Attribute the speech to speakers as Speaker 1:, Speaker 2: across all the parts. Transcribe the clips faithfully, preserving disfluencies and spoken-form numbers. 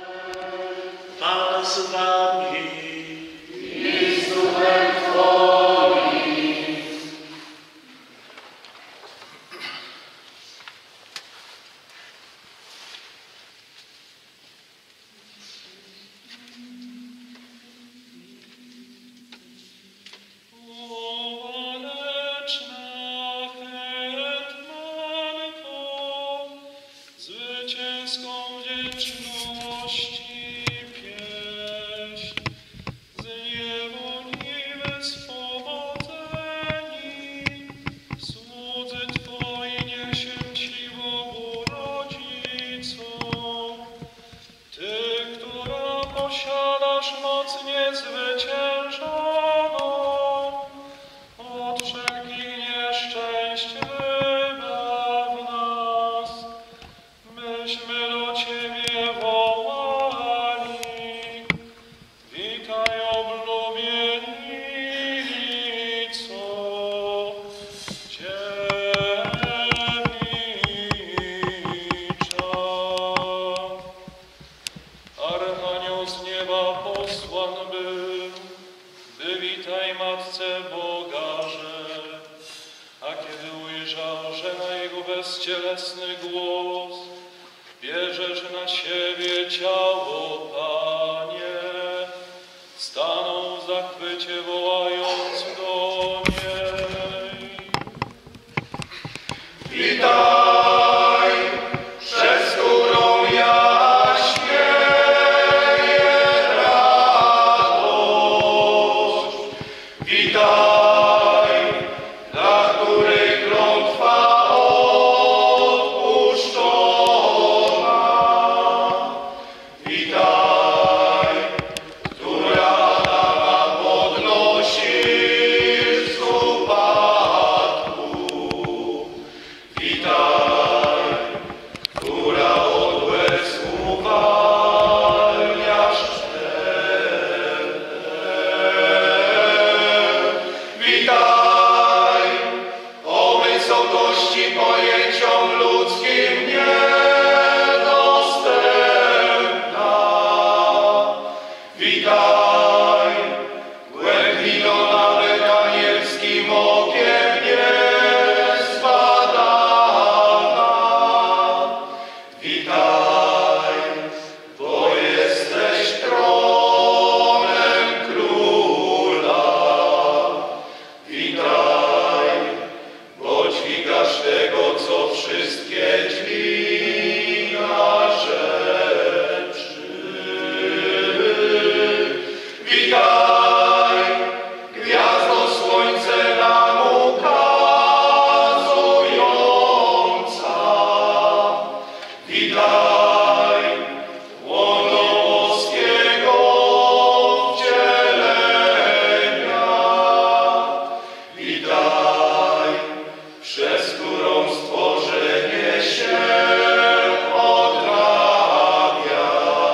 Speaker 1: Pan z wami.
Speaker 2: I z duchem Twoim.
Speaker 3: Zwycięską wdzięczności pieśń, z niewolnicy swobodni, słudzy Twoi niesię Ci, Bogu Rodzicom. Ty, która posiadasz moc niezwyciężoną, od wszelkich nieszczęść wybaw nas. Myśmy do Ciebie wołali, witaj oblubieniczo, dziewicza. Archanioł z nieba posłan był, by witaj Matce Boga rzekł, a kiedy ujrzał, że na jego bezcielesny głos bierzesz na siebie ciało, Panie, stanął w zachwycie, wołając do niej.
Speaker 2: Witaj, przez którą ja śmieję radość. Witaj, dla której klątwa odpuszczona. Witaj, która Adama podnosisz z upadku. Witaj, która od łez uwalniasz szczerem. Witaj, o wysokości pojęciom ludzkim niedostępna. Witaj, głębinona nawet anielskim okiem niezbadana. Witaj, bo jesteś tronem króla. Witaj, bo dźwigasz tego, co wszystkie dźwiga rzeczy. Witaj, gwiazdo słońce nam ukazująca. Witaj, łono boskiego wcielenia. Witaj, przez którą stworzenie się odrabia.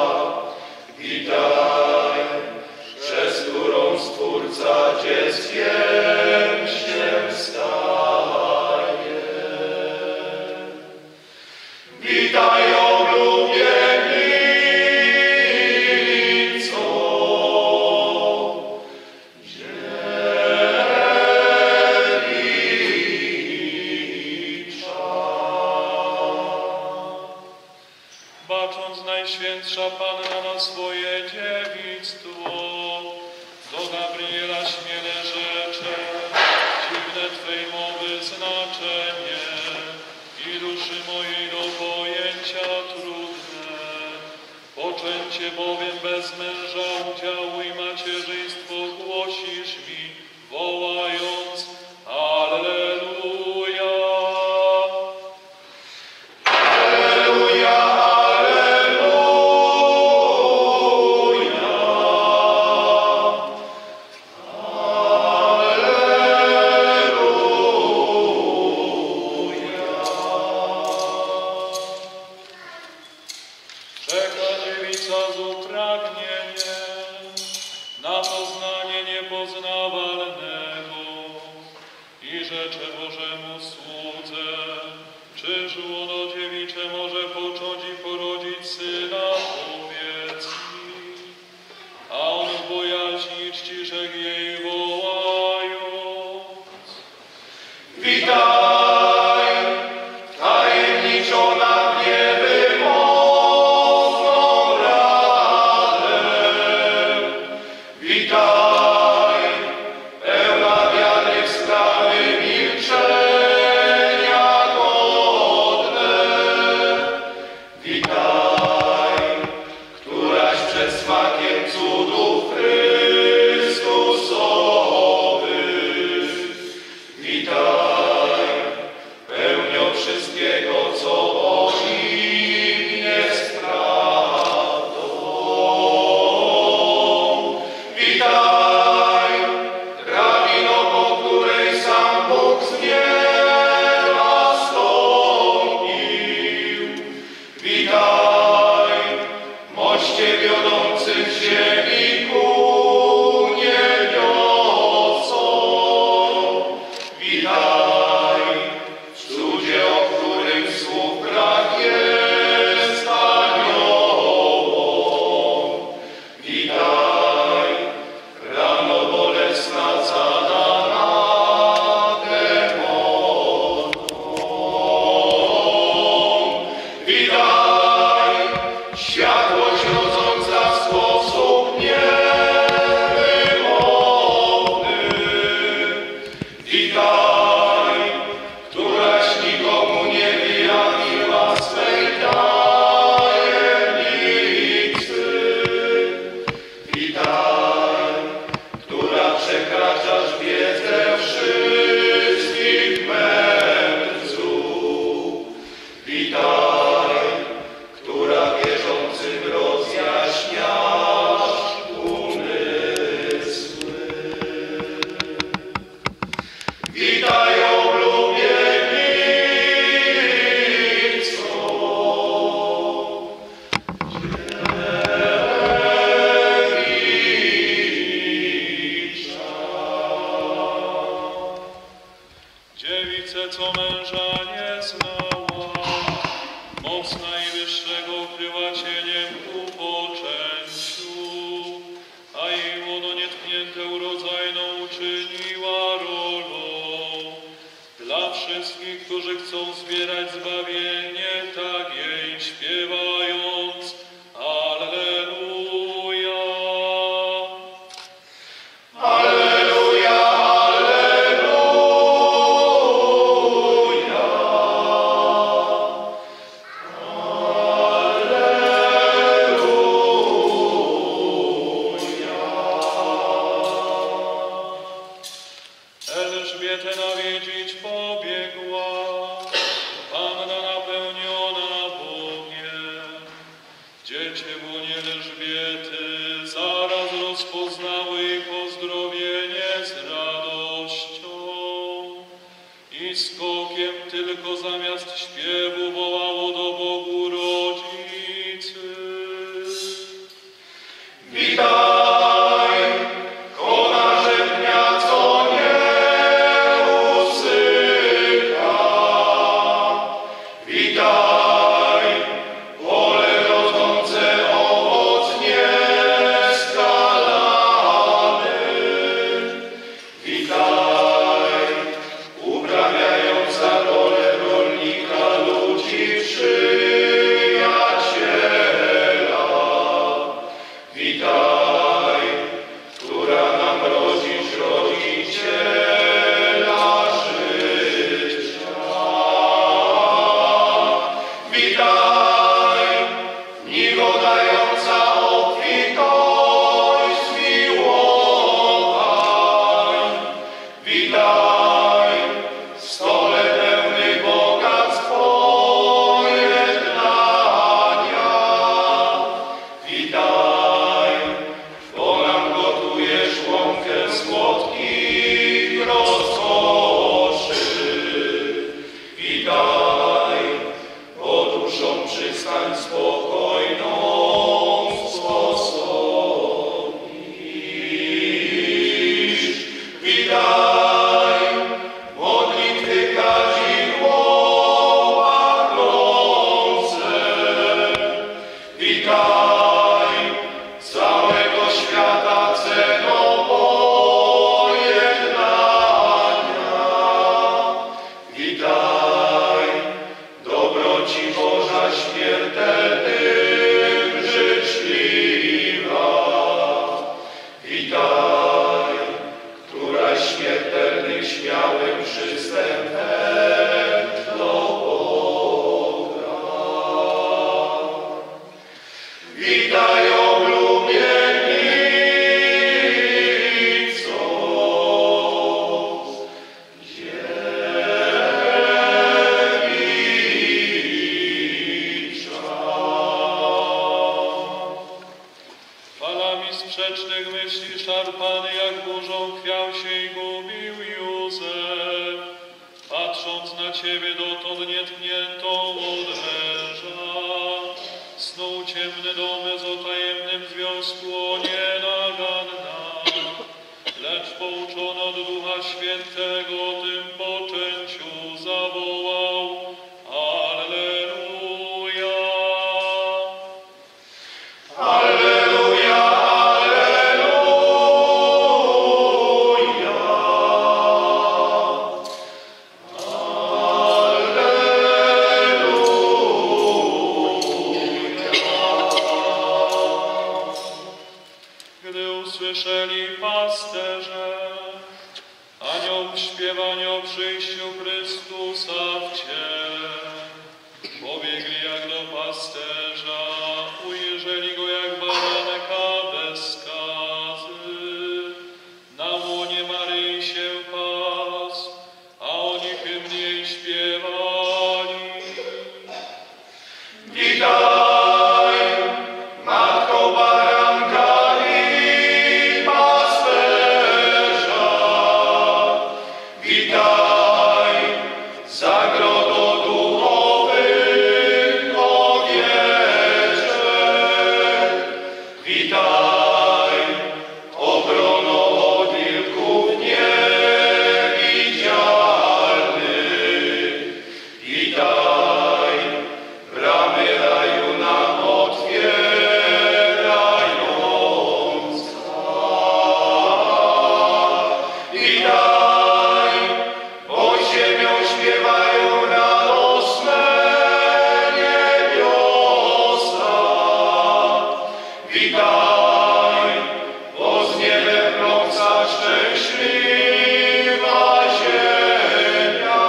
Speaker 2: Witaj, przez którą Stwórca dzieckiem się staje. Witaj, oblubieniczo, dziewicza.
Speaker 3: Bacząc Najświętsza Panna na swoje dziewictwo, do Gabriela śmiele rzecze, dziwne Twej mowy znaczenie i duszy mojej do pojęcia trudne. Poczęcie bowiem bez męża udziału i macierzyństwo głosisz mi, wołając Alleluja.
Speaker 2: Alleluja, alleluja. Alleluja.
Speaker 3: Czeka dziewica z upragnieniem na poznanie niepoznawalnego i rzecze Bożemu słudze, czyż łono dziewicze może począć i porodzić syna powie.
Speaker 2: przed smakiem cudów Chrystusowych. Witaj, pełnią wszystkiego, co o nim jest prawdą. Witaj, drabino, po której sam Bóg z nieba stąpił. Witaj, moście wiodący z ziemi ku niebiosom. Witaj, w cudzie, o którym słów brak jest aniołom. Witaj, rano bolesna zadana demonom. Witaj, światłość rodząca w sposób niewymowny. Witaj, któraś nikomu nie wyjawiła swej tajemnicy. Witaj, która przekraczasz wiedzę wszystkich mędrców. Witaj, która wierzącym rozjaśniasz umysły. Witaj, oblubienictwo, dziewicza.
Speaker 3: Dziewice, co męża nie znała, moc Najwyższego ukryła cieniem ku poczęciu, a jej łono nietknięte urodzajną uczyniła rolą. Dla wszystkich, którzy chcą zbierać zbawienie, tak jej śpiewając. Alleluja.
Speaker 2: Alleluja, alleluja.
Speaker 3: Elżbietę nawiedzić pobiegła, panna napełniona Bogiem. Dziecię w łonie Elżbiety zaraz rozpoznały jej pozdrowienie z radością i skokiem tylko zamiast śpiewu wołało do Bogu rodzicy.
Speaker 2: Witaj, konarze dnia, co nie usycha. Witaj, pole rodzące owoc nieskalany. Witaj, uprawiająca rolę rolnika ludzi przyjaciela. Witaj, która nam rodzisz rodziciela życia. Witaj, nigo dająca obfitość zmiłowań. Witaj, stole pełny bogactw pojednania. Witaj,
Speaker 3: i sprzecznych myśli szarpany jak burzą chwiał się i gubił Józef, patrząc na Ciebie dotąd nietkniętą od męża. Snuł ciemny domy o tajemnym związku o nienaganna, lecz pouczony od Ducha Świętego o tym poczęciu zawołał: Alleluja!
Speaker 2: Alleluja, alleluja.
Speaker 3: Gdy usłyszeli pasterze aniołów śpiewanie o przyjściu Chrystusa w cień, pobiegli jak do pasterza, ujrzeli go jak baranka bez skazy. Na łonie Maryi się pasł, a oni hymn jej śpiewali.
Speaker 2: Witaj, Matko Baranka i Pasterza. Witaj, zagrodo duchowych owieczek. Witaj, obrono od wilków niewidzialnych. Witaj, bramy raju nam otwierająca. Witaj, pod ziemią śpiewają radosne niebiosa. Witaj, bo z niebem pnąca szczęśliwa ziemia.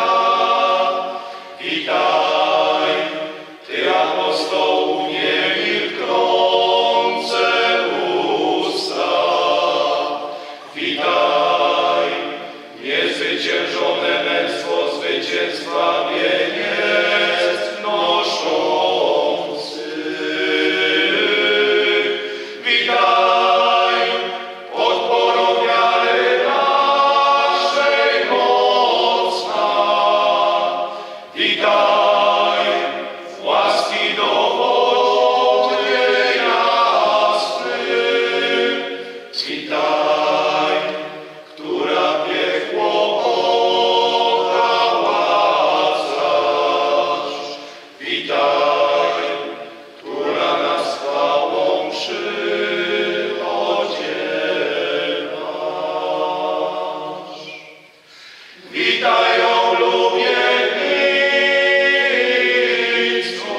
Speaker 2: Witaj, Ty apostołów niemilknące usta. Witaj, niezwyciężone męstwo zwycięstwa wieniec noszący. Witaj, podporą wiary naszej mocna. Witaj, łaski dowodnie jasny. Witaj, która piekło oprowadzasz. Witaj, która nas chwałą przyodziewasz. Witaj, oblubieniczo,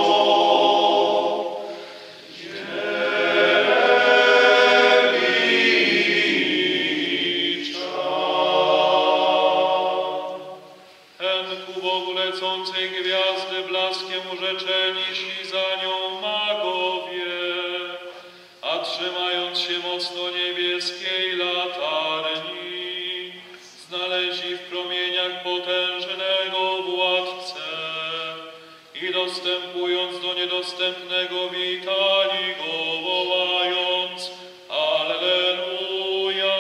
Speaker 2: dziewicza.
Speaker 3: Hen ku Bogu lecącej gwiazdy blaskiem urzeczeni szli za nią magowie, a trzymając się mocno niebieskiej latarni, znaleźli w promieniach potężnego władcę i dostępując do niedostępnego witali go, wołając: Alleluja!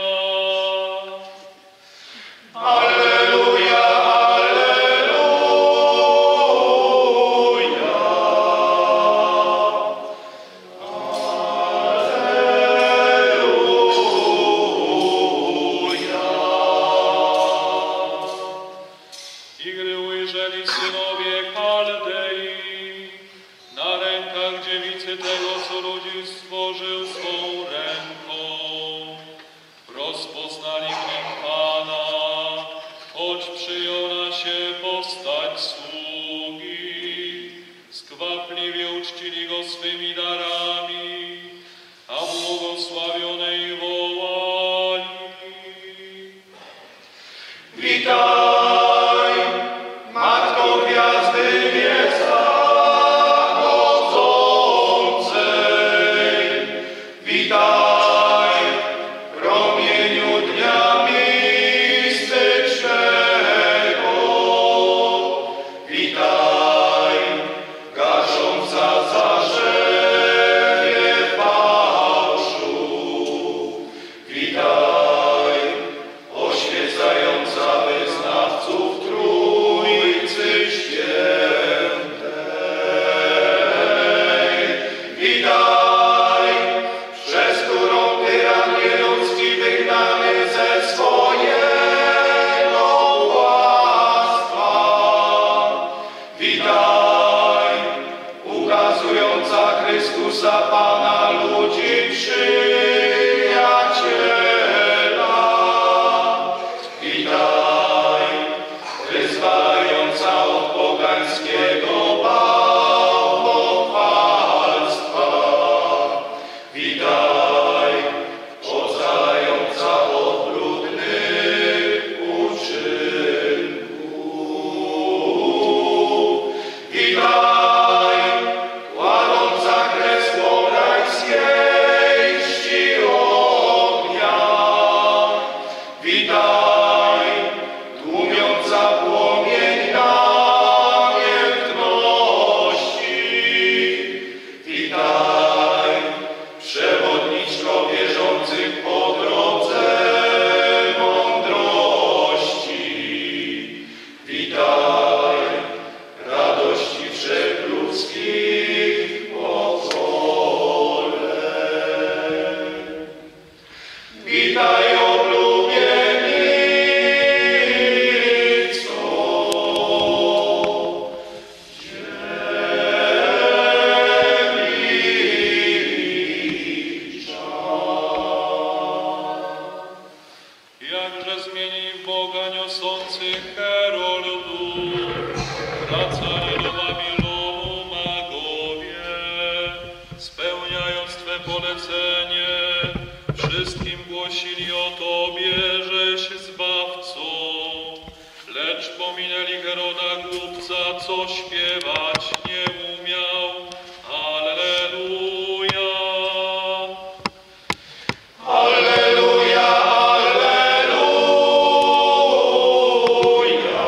Speaker 2: Alleluja, alleluja. Alleluja.
Speaker 3: I gdy ujrzeli synowie Chaldei na rękach dziewicy tego, co ludzi stworzył swą ręką, rozpoznali w nim Pana, choć przyjęła się postać sługi. Skwapliwie uczcili go swymi darami, a błogosławionej wołali:
Speaker 2: Witaj, Matko Gwiazdy niezachodzącej. Witaj, promieniu dnia mistycznego. Witaj, gasząca zarzenie fałszu. Witaj oblubienico,
Speaker 3: Jakże zmieni Boga niosących heroldów, wracali do Babilonu magowie, spełniając Twe polecenie, wszystkim głosili o Tobie, żeś Zbawcą, lecz pominęli Heroda głupca, co śpiewać nie umiał. Alleluja!
Speaker 2: Alleluja, alleluja,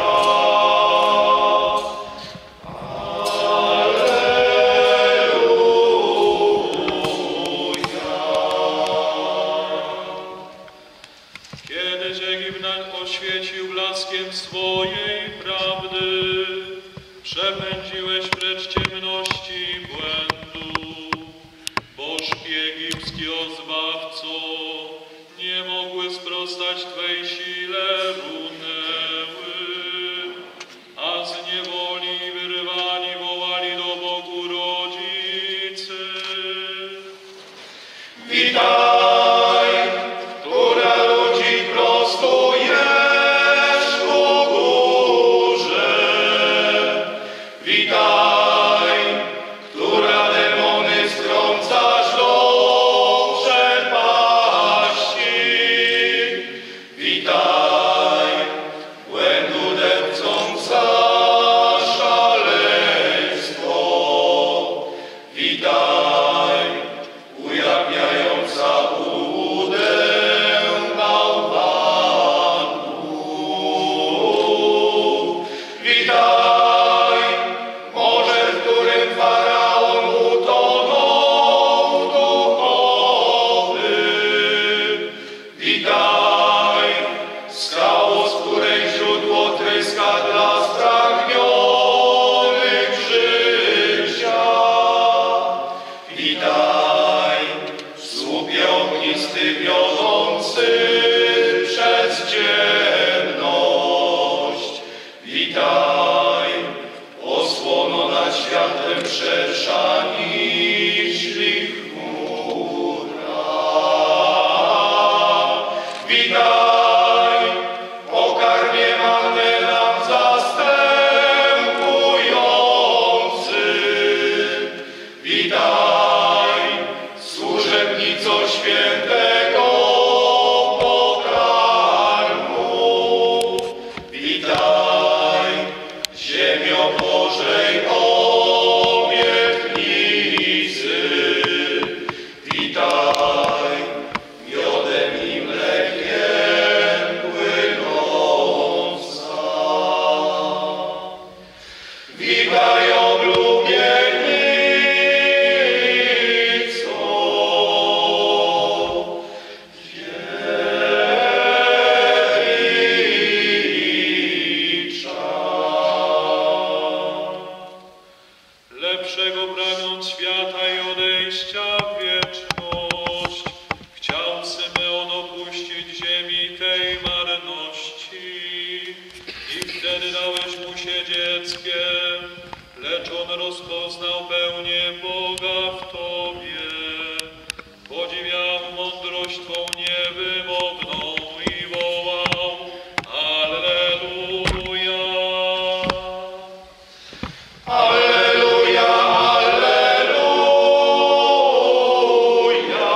Speaker 3: Kiedyś Egipt oświecił blaskiem swojej prawdy, przepędziłeś precz ciemności błędu. Bożki egipskie, o Zbawco, nie mogły sprostać Twej sile, runęły, a z niewoli wyrwani wołali do Bogu rodzicy.
Speaker 2: witaj, która ludzi prostujesz ku górze. Witaj, która demony strącasz do przepaści. Witaj, błędu depcąca szaleństwo. Witaj, ujawniająca ułudę bałwanów. Witaj, morze, w którym Faraon utonął duchowy. Witaj, skało, z której źródło tryska dla spragnionych życia. Witaj, słupie ognisty wiodący przez ciemność. Witaj, osłono nad światem szersza niż ich chmura. Witaj, pokarmie manny nam zastępujący. Witaj, służebnico świętego pokarmu. Witaj, ziemio Bożej obietnicy. Witaj, miodem i mlekiem płynąca. Witaj, oblubienico, dziewicha.
Speaker 3: Lepszego pragnąc świata i odejścia w wieczność, chciał Symeon opuścić ziemi tej marności. I wtedy dałeś mu się dzieckiem, lecz on rozpoznał pełnię Boga w Tobie. Podziwiał mądrość Twą niewymowną i wołał: Alleluja!
Speaker 2: Alleluja, alleluja,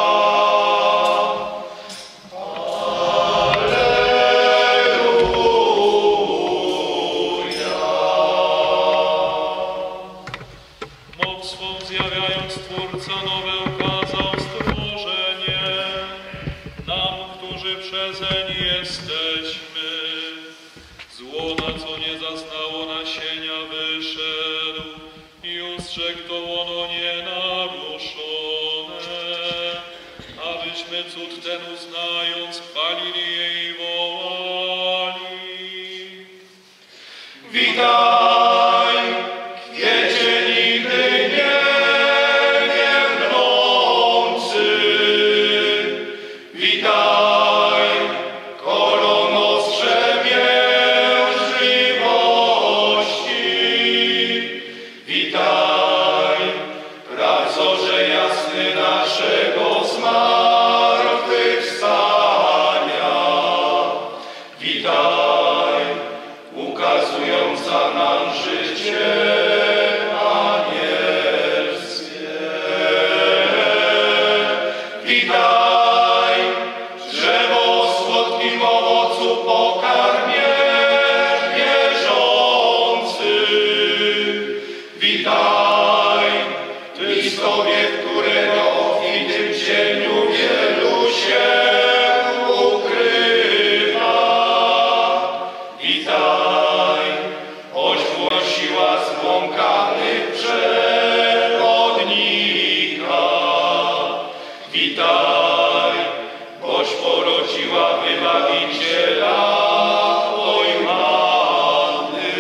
Speaker 2: alleluja.
Speaker 3: Moc swą zjawiając Twórca nowe ukazał stworzenie, nam, którzy przezeń jesteśmy. Z łona, co nie zaznało nasienia, wyszedł i ustrzegł to łono nienaruszone, abyśmy cud ten uznając chwalili jej i wołali.
Speaker 2: Witaj, kwiecie nigdy nie mięknący. Witaj, Witaj, boś porodziła Wybawiciela, oj Panny.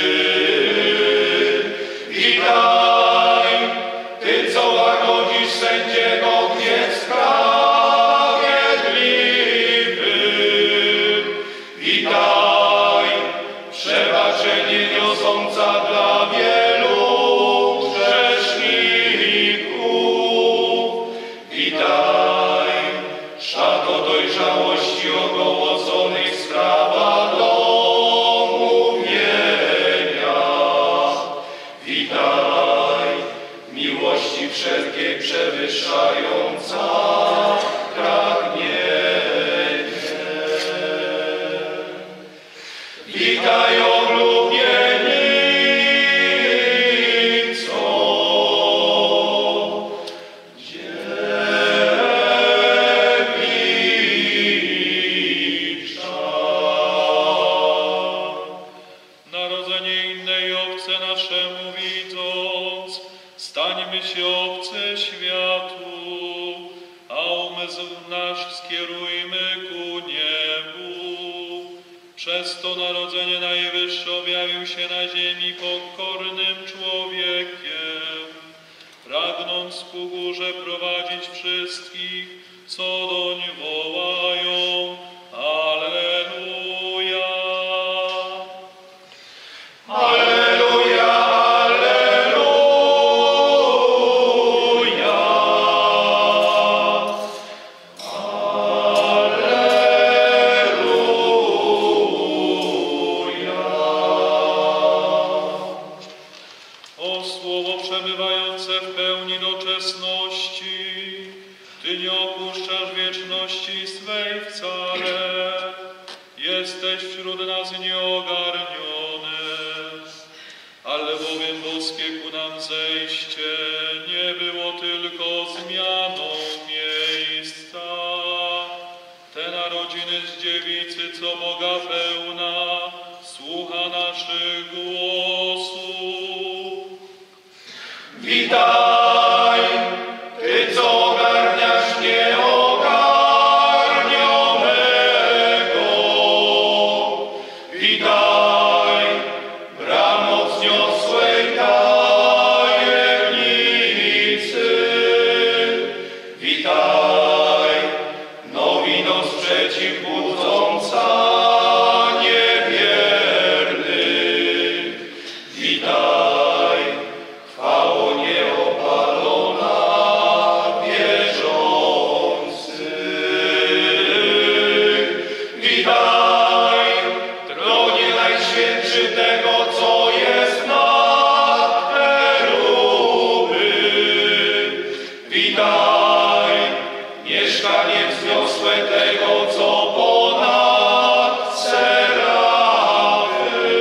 Speaker 2: Witaj, Ty, co łagodzisz sędziego gniew sprawiedliwy. Witaj, przebaczenie niosąca dla wielu grzeszników. Witaj, szato dojrzałości ogołoconych sprawa domu mienia. Witaj, miłości wszelkiej przewyższająca pragnienie. Witaj, oblubienico, dziewicza.
Speaker 3: Narodzenie innej obce naszemu widząc, stańmy się obcy światu, a umysł nasz skierujmy ku niebu. Przez to narodzenie Najwyższy objawił się na ziemi pokornym człowiekiem, pragnąc ku górze prowadzić wszystkich, co doń wołają. Alleluja!
Speaker 2: Alleluja, alleluja.
Speaker 3: O słowo przebywające w pełni doczesności, Ty nie opuszczasz wieczności swej wcale, jesteś wśród nas nieogarniony, ale bowiem boskie ku nam zejście nie było tylko zmianą miejsca. Te narodziny z dziewicy, co Boga pełna, słucha naszych głosów.
Speaker 2: Witaj, Ty, co ogarniasz nieogarnionego. Witaj, bramo wzniosłej tajemnicy. Witaj, nowino sprzeciw budząca niewiernych. Witaj, chwało nieopalona wierzących. Witaj, tronie najświętszy tego, co jest nad cheruby. Witaj, mieszkanie wzniosłe tego, co ponad serafy.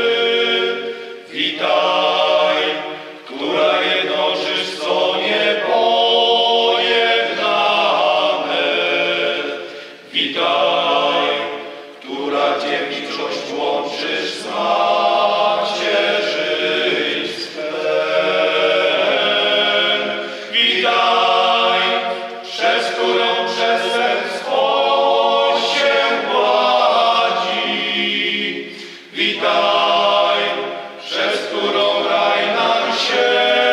Speaker 2: Witaj, która jednoczysz co niepojednane. Witaj, która dziewiczość łączysz z macierzyństwem. Witaj, przez którą przestępstwo się gładzi. Witaj, przez którą raj nam się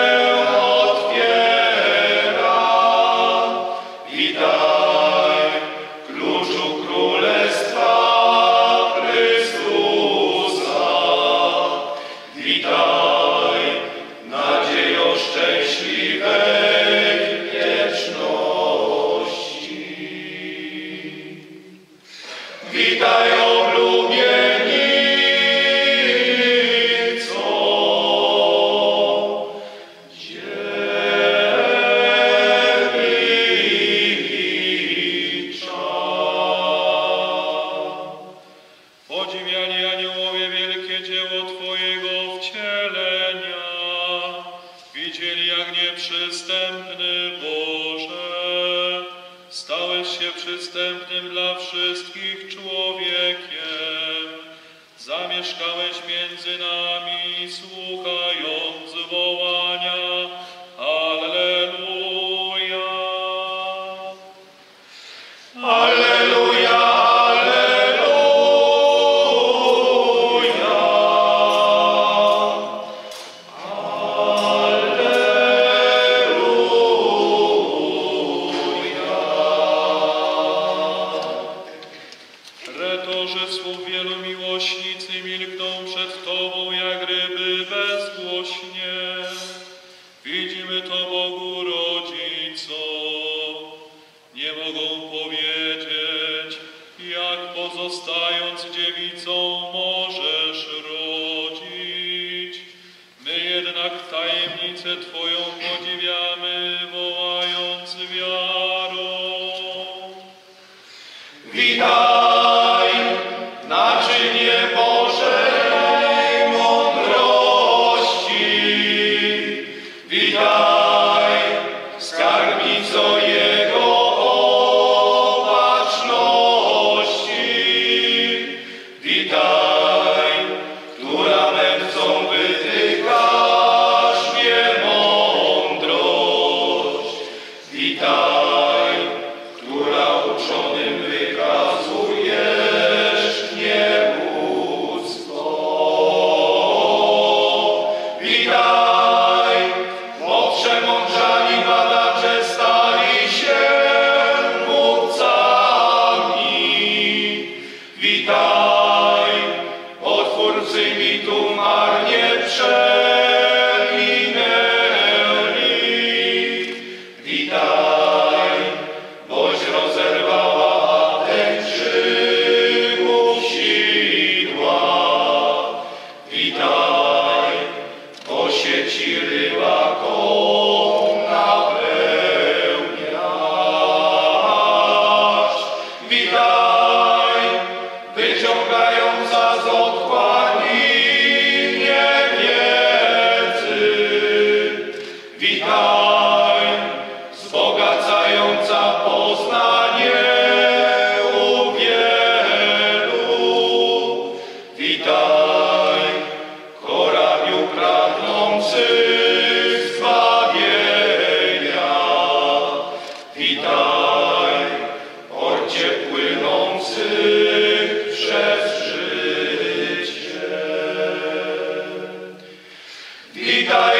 Speaker 2: otwiera. Witaj, kluczu Królestwa Chrystusa. Witaj, nadziejo szczęśliwej wieczności. Witaj, oblubienico, dziewicza.
Speaker 3: Podziwiani aniołowie wielkie dzieło Twojego wcielenia, widzieli jak nieprzystępny Boże, stałeś się przystępnym dla wszystkich człowiekiem, zamieszkałeś między nami, słuchając wołania. Alleluja!
Speaker 2: Alleluja, alleluja.
Speaker 3: Retorze słów wielu miłośnicy milkną przed Tobą jak ryby bezgłośnie. Widzimy to Bogu rodzicom. Nie mogą powiedzieć, jak pozostając dziewicą możesz rodzić. My jednak tajemnicę Twoją podziwiamy, wołając wiarą.
Speaker 2: Witaj, naczynie Bożej mądrości. Witaj, skarbnico Jego opatrzności. Witaj, która mędrcom wytykasz niemądrość. Witaj, która uczonym wykazujesz nieludzko. Witaj, bo przemądrzani badacze stali się mówcami. Witaj, bo twórcy mitu marnie przeminęli. Witaj, boś rozerwała tęczynów sidła. Witaj, bo sieci rybakom napełniasz. Witaj, wyciągająca z otchłani niewiedzy. Witaj, wzbogacająca poznanie u wielu. Witaj, korabiu pragnących zbawienia. Witaj, porcie płynących przez życie. Witaj,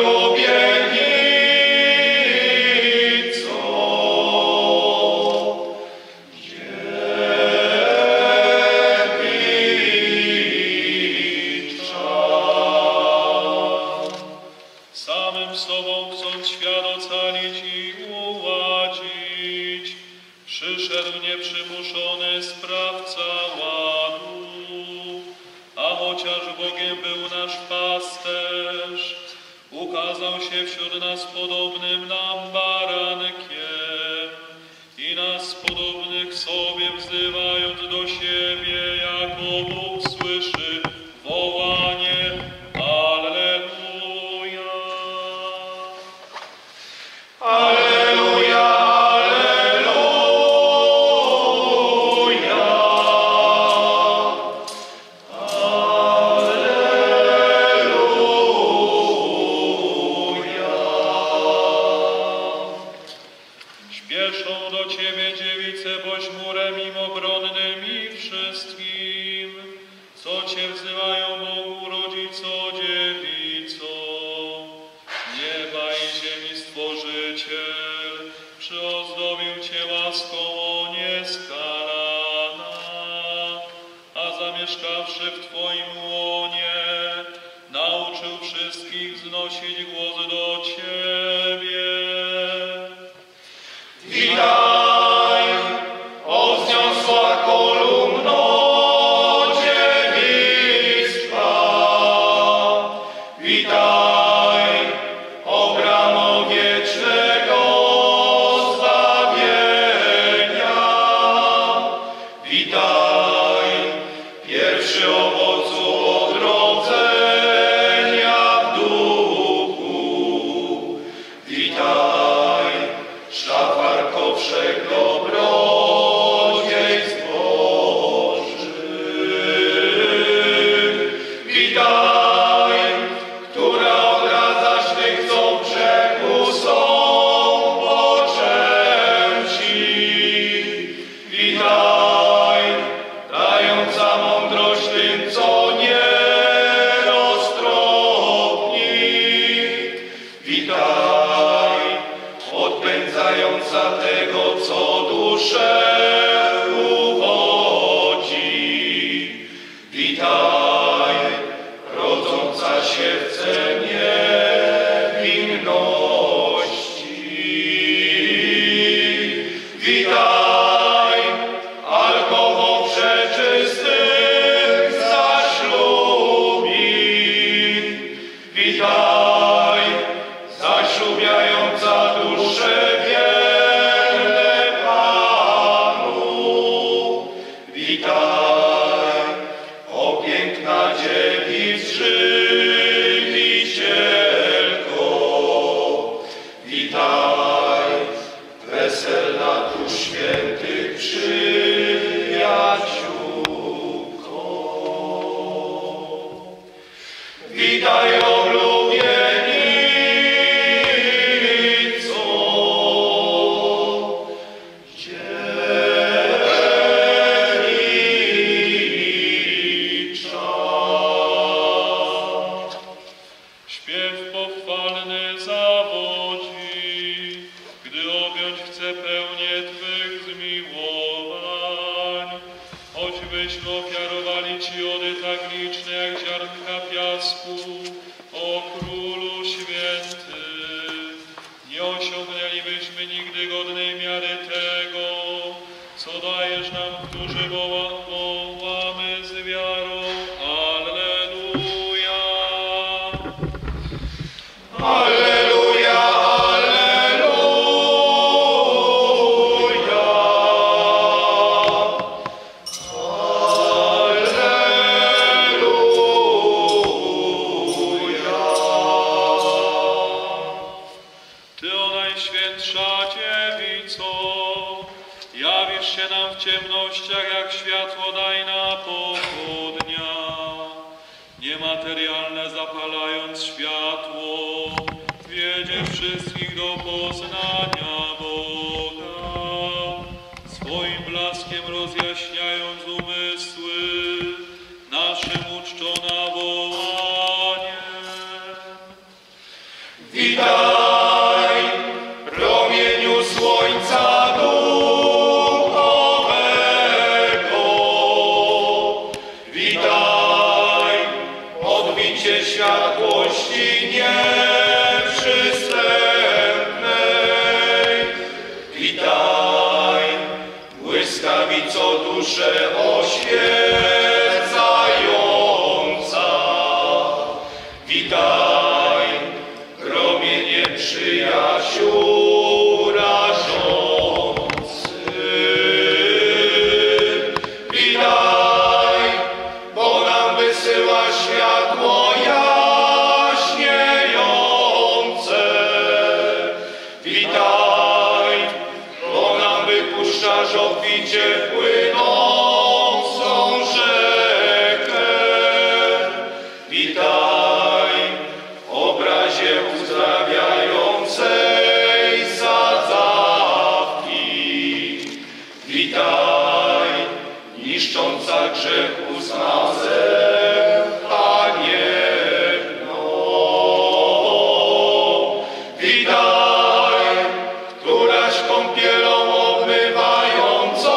Speaker 2: oblubienico, dziewicza.
Speaker 3: Samym sobą chcąc świat ocalić i uładzić, przyszedł nieprzymuszony sprawca ładu. A chociaż Bogiem był nasz pasterz, ukazał się wśród nas podobnym nam barankiem i nas podobnych sobie wzywając do siebie, jako Bóg słyszy wołanie Alleluja.
Speaker 2: Alleluja, alleluja. Alleluja.
Speaker 3: Śpieszą do Ciebie dziewice, boś murem im obronnym i wszystkim, co Cię wzywają Bogu rodzico dziewico. Nieba i ziemi Stworzyciel przyozdobił Cię łaską o nieskalana, a zamieszkawszy w Twoim łonie, nauczył wszystkich wznosić głos do Ciebie.
Speaker 2: Witaj, o wzniosła kolumno dziewictwa. Witaj, o bramo wiecznego zbawienia. Witaj, pierwszy owocu odrodzenia w duchu. Witaj, szafar powszech dobrodziejstw Bożych. Witaj, która odradzasz tych, co w grzechu są poczęci. duszę uwodzi. Witaj, rodząca się w cenie winności. Witaj, alkohol przeczystych zaślubin. Witaj, zaślubiająca duszę wierne Panu. Witaj, o piękna dziewic żywicielko. Witaj, weselna dusz świętych przyjaciółko. Witaj, ulubienico, dziewicha.
Speaker 3: Śpiew pochwalny zawodzi, gdy objąć chce pełnię Twych zmiłowań. Choćbyśmy ofiarowali Ci ody tak liczne jak ziarnka piasku, o Królu Święty, nie osiągnęlibyśmy nigdy godnej miary tego, co dajesz nam, którzy woła, wołamy z wiarą. Alleluja.
Speaker 2: Alleluja, alleluja.
Speaker 3: Ty, o Najświętsza Dziewico, jawisz się nam w ciemnościach jak światło dajna pochodnia. Niematerialne zapalając światło, wiedzie wszystkich do poznania Boga. Swoim blaskiem rozjaśniając umysły, naszym uczczona wołanie.
Speaker 2: Witaj, promieniu słońca duchowego. Witaj, odbicie światłości nieprzystępnej. Witaj, błyskawico duszę oświecająca. Witaj, promienie przyjaciół rażący. Witaj, bo nam wysyła światło jaśniejące. Witaj, bo nam wypuszczasz obficie płynącą rzekę. Witaj, obrazie uzdrawiającej sadzawki. Witaj, niszcząca grzechu znazem haniebną. Witaj, któraś kąpielą obmywającą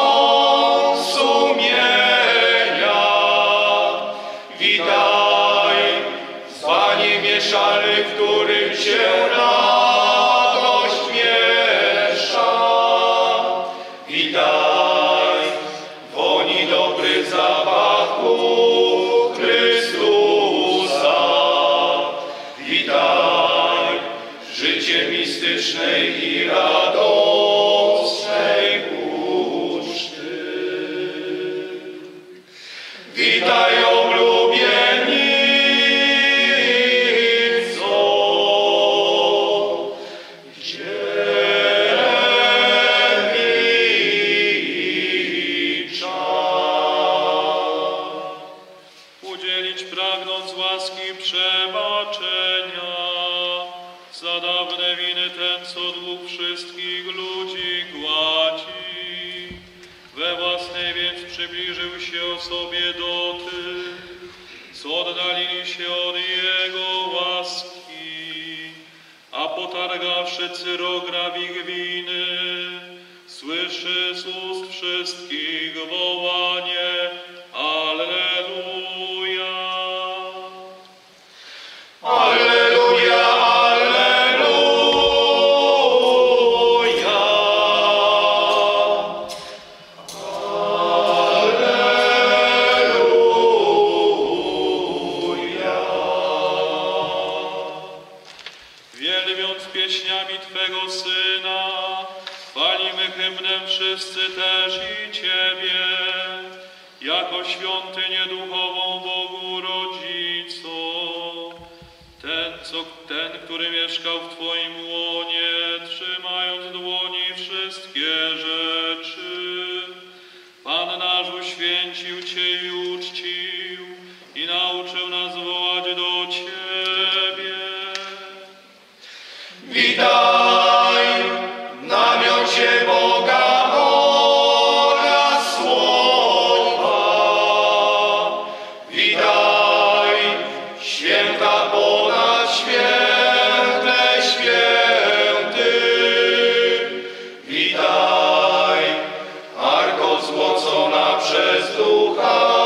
Speaker 2: sumienia. Witaj, dzbanie mieszany, w którym się radość miesza. Witaj, woni dobry zapachu Chrystusa. Witaj, życie mistycznej i radosnej uczty. Witaj, oblubienico, dziewicha.
Speaker 3: Udzielić pragnąc łaski przebaczenia za dawne winy ten, co dług wszystkich ludzi gładzi. We własnej więc przybliżył się osobie do tych, co oddalili się od Jego łaski, a potargawszy cyrograw ich winy, Słyszy z ust wszystkich wołanie Alleluja.
Speaker 2: Alleluja, alleluja. Alleluja.
Speaker 3: Wielbiąc pieśniami Twego Syna, chwalimy hymnem wszyscy też i Ciebie, jako świątynię duchową Bogu Rodzico. Ten, co, ten, który mieszkał w Twoim łonie, trzymając dłoni wszystkie rzeczy. Pan nasz uświęcił Cię i uczcił i nauczył nas wołać do Ciebie.
Speaker 2: Witaj w namiocie Boga oraz Słowa. Witaj, święta ponad święte święty. Witaj, arko złocona przez Ducha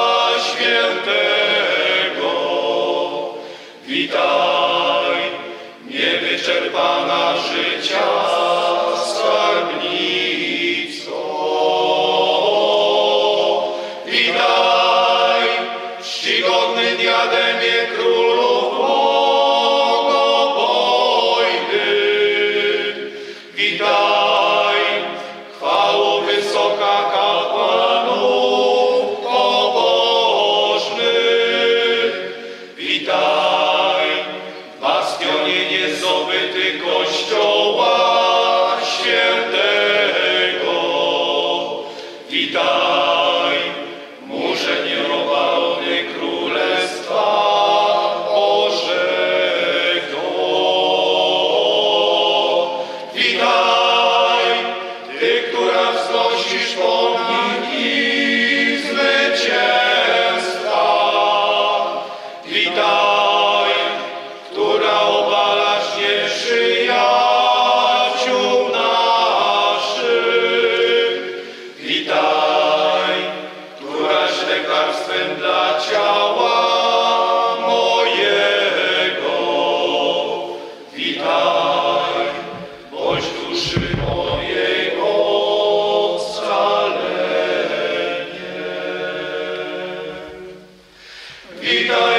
Speaker 2: Świętego. Witaj, niewyczerpana życia skarbnico. Witaj, czcigodny diademie królów bogobojny. Witaj, chwało wysoka kapłanów pobożnych. Witaj, bastionie niezdobyty Kościoła Świętego. Witaj, murze nieobalony Królestwa Bożego. Witaj, Ty, która wznosisz pomniki zwycięstwa. Witaj, która obalasz nieprzyjaciół naszych. Witaj, któraś lekarstwem dla ciała mojego. Witaj, boś duszy mojej ocalenie. Witaj,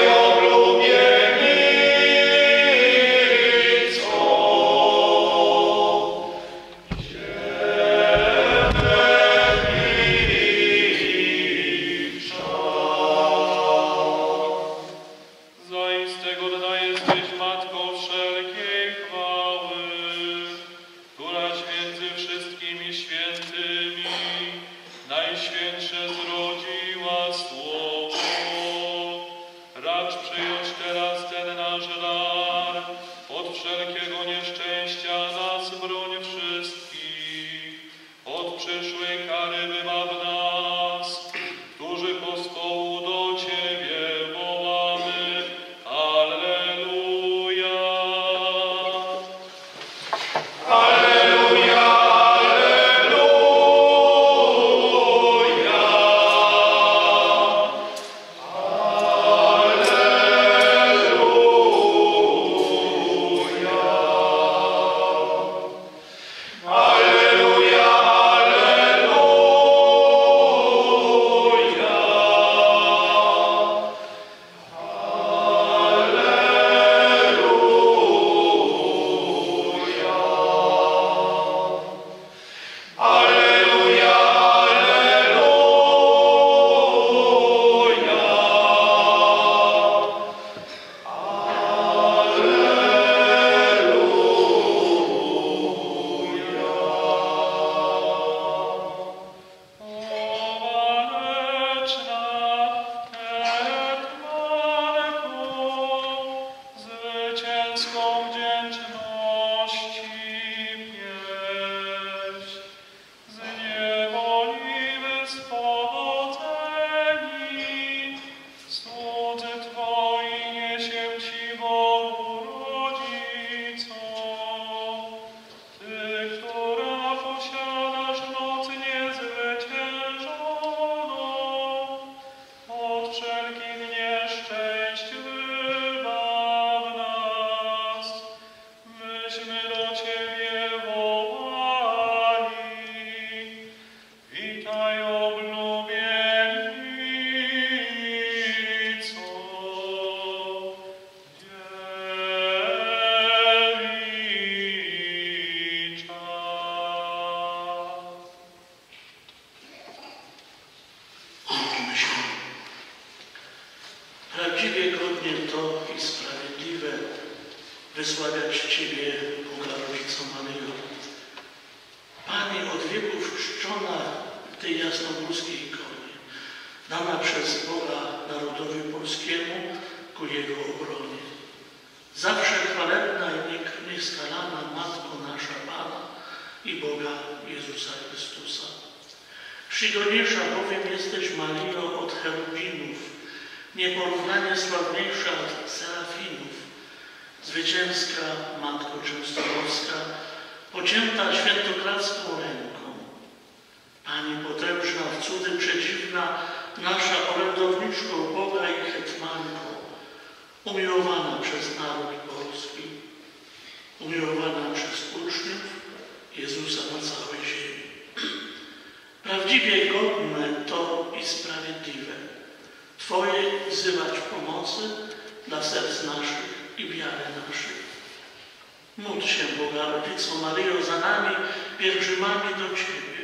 Speaker 3: Zaiste godna jesteś Matką wszelkiej chwały, któraś między wszystkimi świętymi najświętsze zrodziła Słowo. Racz przyjąć teraz ten nasz dar, od wszelkiego nieszczęścia nas broń wszystkich, od przyszłej kary wybaw nas, którzy pospołu do Ciebie wołamy. Alleluja.
Speaker 2: Alleluja, alleluja. Alleluja. Alleluja, alleluja.
Speaker 1: wysławiać Ciebie, Boga Rodzico Maryjo. Pani od wieków czczona w tej jasnogórskiej ikonie, dana przez Boga narodowi polskiemu ku Jego obronie. Zawsze chwalebna i nieskalana Matko nasza Pana i Boga Jezusa Chrystusa. Czcigodniejsza bowiem jesteś, Maryjo, od cherubinów, nieporównanie sławniejsza od serafinów, zwycięska Matko Częstochowska, pocięta świętokradzką ręką. Pani potężna, w cudy przedziwna, nasza orędowniczką Boga i hetmanką, umiłowana przez naród polski, umiłowana przez uczniów Jezusa na całej ziemi. Prawdziwie godne to i sprawiedliwe Twoje wzywać pomocy dla serc naszych i wiary naszych. Módl się, Boga Rodzico Maryjo, za nami, pielgrzymami do Ciebie.